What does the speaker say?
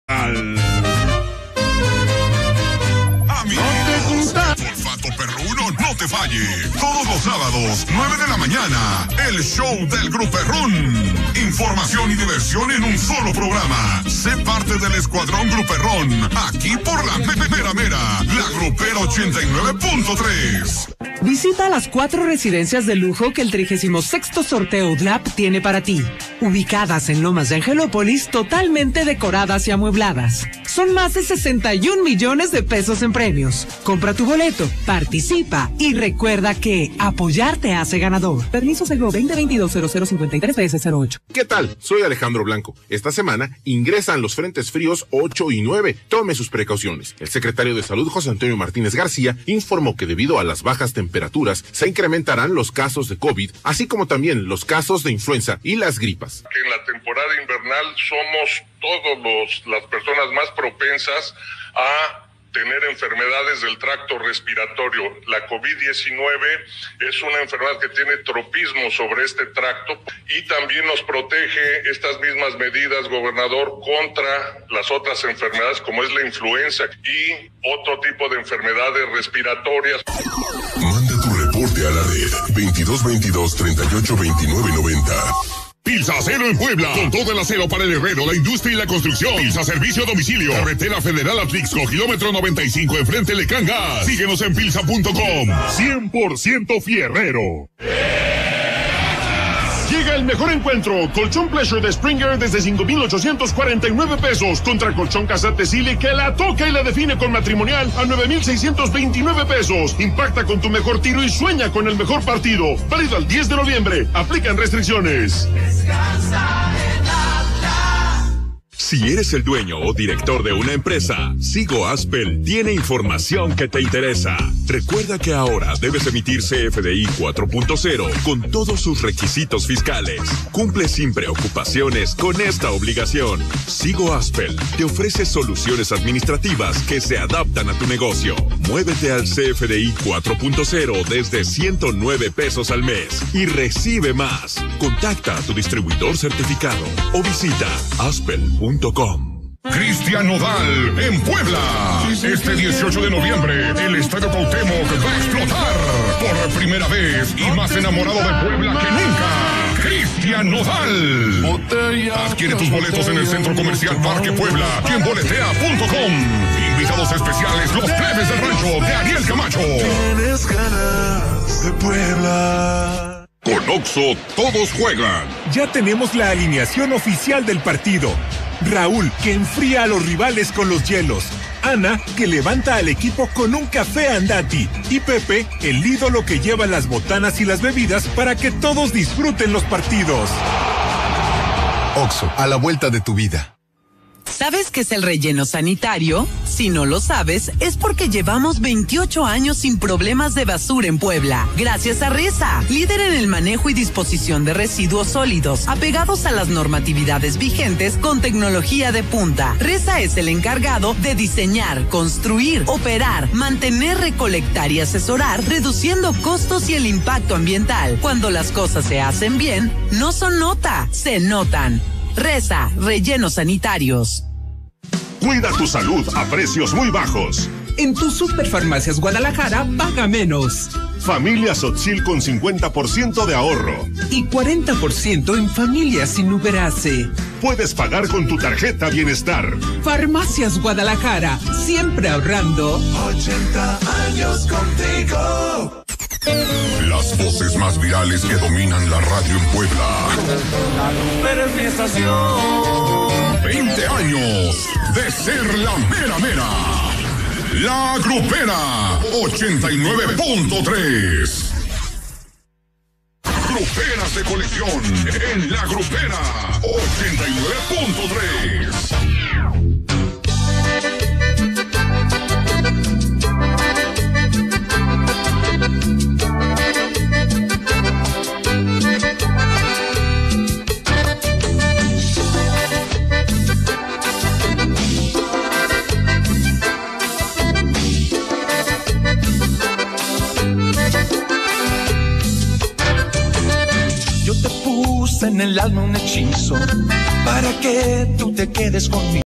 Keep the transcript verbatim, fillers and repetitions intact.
Al... Amigos, Olfato Perruno no te falle. Todos los sábados, nueve de la mañana, el show del Gruperrón. Información y diversión en un solo programa. Sé parte del escuadrón Gruperrón, aquí por la Mera Mera, la Grupera ochenta y nueve punto tres. Visita las cuatro residencias de lujo que el trigésimo sexto sorteo U D L A P tiene para ti. Ubicadas en Lomas de Angelópolis, totalmente decoradas y amuebladas. Son más de sesenta y un millones de pesos en premios. Compra tu boleto, participa y recuerda que apoyar te hace ganador. Permiso Segov veinte veintidós cero cero cincuenta y tres B S cero ocho. ¿Qué tal? Soy Alejandro Blanco. Esta semana ingresan los frentes fríos ocho y nueve. Tome sus precauciones. El secretario de Salud, José Antonio Martínez García, informó que debido a las bajas temperaturas se incrementarán los casos de COVID, así como también los casos de influenza y las gripas. Que en la temporada invernal somos todos los las personas más propensas a tener enfermedades del tracto respiratorio. La COVID diecinueve es una enfermedad que tiene tropismo sobre este tracto y también nos protege estas mismas medidas, gobernador, contra las otras enfermedades como es la influenza y otro tipo de enfermedades respiratorias. Manda tu reporte a la red veintidós veintidós treinta y ocho veintinueve noventa. Pizza Acero en Puebla, con todo el acero para el herrero, la industria y la construcción. Pizza Servicio a Domicilio, Carretera Federal Atlixco, kilómetro noventa y cinco, enfrente de Cangas. Síguenos en pilsa punto com. cien por ciento fierrero. Llega el mejor encuentro. Colchón Pleasure de Springer desde cinco mil ochocientos cuarenta y nueve pesos. Contra Colchón Casate Sile que la toca y la define con matrimonial a nueve mil seiscientos veintinueve pesos. Impacta con tu mejor tiro y sueña con el mejor partido. Válido al diez de noviembre. Aplican restricciones. Descansa en Si eres el dueño o director de una empresa, Sigo Aspel tiene información que te interesa. Recuerda que ahora debes emitir C F D I cuatro punto cero con todos sus requisitos fiscales. Cumple sin preocupaciones con esta obligación. Sigo Aspel te ofrece soluciones administrativas que se adaptan a tu negocio. Muévete al C F D I cuatro punto cero desde ciento nueve pesos al mes y recibe más. Contacta a tu distribuidor certificado o visita aspel punto com. Cristian Nodal en Puebla. Este dieciocho de noviembre, el Estadio Cuauhtémoc va a explotar por primera vez y más enamorado de Puebla que nunca. Cristian Nodal. Adquiere tus boletos en el Centro Comercial Parque Puebla y en boletea punto com. Invitados especiales, los plebes del rancho de Ariel Camacho. Tienes ganas de Puebla. Con Oxxo, todos juegan. Ya tenemos la alineación oficial del partido. Raúl, que enfría a los rivales con los hielos. Ana, que levanta al equipo con un café Andati. Y Pepe, el ídolo que lleva las botanas y las bebidas para que todos disfruten los partidos. Oxxo, a la vuelta de tu vida. ¿Sabes qué es el relleno sanitario? Si no lo sabes, es porque llevamos veintiocho años sin problemas de basura en Puebla. Gracias a Resa, líder en el manejo y disposición de residuos sólidos, apegados a las normatividades vigentes con tecnología de punta. Resa es el encargado de diseñar, construir, operar, mantener, recolectar y asesorar, reduciendo costos y el impacto ambiental. Cuando las cosas se hacen bien, no son nota, se notan. Resa, rellenos sanitarios. Cuida tu salud a precios muy bajos. En tu Superfarmacias Guadalajara, paga menos. Familia Sotzil con cincuenta por ciento de ahorro. Y cuarenta por ciento en familias sin Uberase. Puedes pagar con tu tarjeta Bienestar. Farmacias Guadalajara, siempre ahorrando. ochenta años contigo. Las voces más virales que dominan la radio en Puebla. Pero es mi estación. veinte años de ser la mera mera. La Grupera ochenta y nueve punto tres. Gruperas de colección en la Grupera ochenta y nueve punto tres. Yo te puse en el alma un hechizo para que tú te quedes conmigo.